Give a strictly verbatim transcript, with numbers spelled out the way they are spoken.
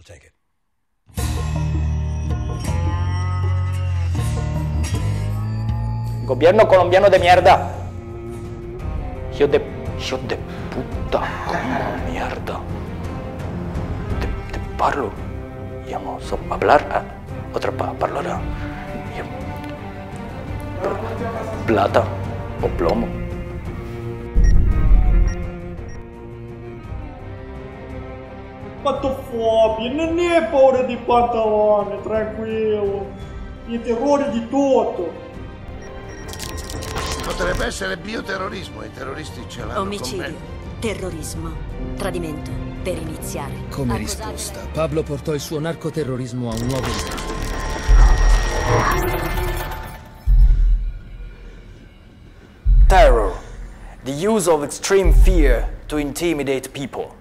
take it. Gobierno colombiano de mierda. Hijo de... Hijo de puta. Como mierda. Te, te parlo. Io non so hablar. Eh? Otra pa parlarà. Io... Plata o plomo. Patofobia, non è paura di pantalone, tranquillo. I terrori di tutto. Potrebbe essere bioterrorismo, i terroristi ce l'hanno Omicidio, con me. terrorismo, tradimento, per iniziare. Come Accusato- risposta, Pablo portò il suo narcoterrorismo a un nuovo livello. Terror. The use of extreme fear to intimidate people.